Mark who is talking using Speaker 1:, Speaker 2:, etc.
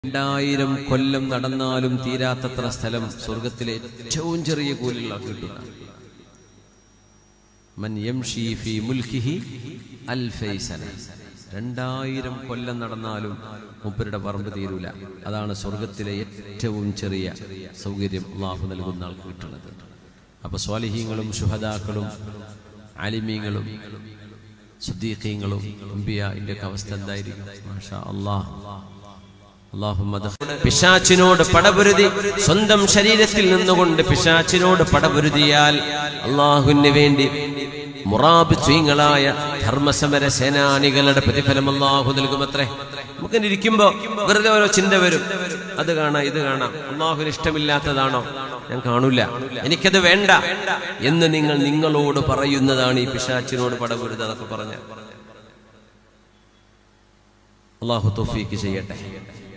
Speaker 1: 2000 കൊല്ലം നടന്നാലും തീരാത്തത്ര സ്ഥലം സ്വർഗ്ഗത്തിലെ ഏറ്റവും ചെറിയ കൂലിയുള്ള കിട്ടുന്ന മൻ യംശി ഫീ മുൽക്കിഹി അൽഫൈ സന 2000 കൊല്ലം നടന്നാലും മൂപ്പരുടെ പറമ്പ് തീരൂല. അതാണ് സ്വർഗ്ഗത്തിലെ ഏറ്റവും ചെറിയ സൗകര്യം അല്ലാഹു നൽകുന്ന ആൾക്ക് കിട്ടുന്നത്. അപ്പൊ സ്വാലിഹീങ്ങളും ശുഹദാക്കളും ആലിമീങ്ങളും സിദ്ദീഖീങ്ങളും അംബിയാഇന്റെ അവസ്ഥ എന്തായിരിക്കും? മാഷാ അല്ലാഹ്. പിശാചിനോട് പടപൊരുതി സ്വന്തം ശരീരത്തിൽ നിന്നുകൊണ്ട് പിശാചിനോട് പടപൊരുതിയാൽ അള്ളാഹുവിന് വേണ്ടി മുറാബിത്വീങ്ങളായ ധർമ്മസമര സേനാനികളുടെ പ്രതിഫലം അള്ളാഹു നൽകുമത്രേ. നമുക്ക് ഇരിക്കുമ്പോ വെറുതെ ഓരോ ചിന്ത വരും, അത് കാണാം ഇത് കാണാം, അള്ളാഹുവിന് ഇഷ്ടമില്ലാത്തതാണോ? ഞാൻ കാണൂല, എനിക്കത് വേണ്ട എന്ന് നിങ്ങളോട് പറയുന്നതാണ് ഈ പിശാചിനോട് പടപൊരുത്. അതൊക്കെ പറഞ്ഞ അള്ളാഹു തൗഫീഖ് ചെയ്യട്ടെ.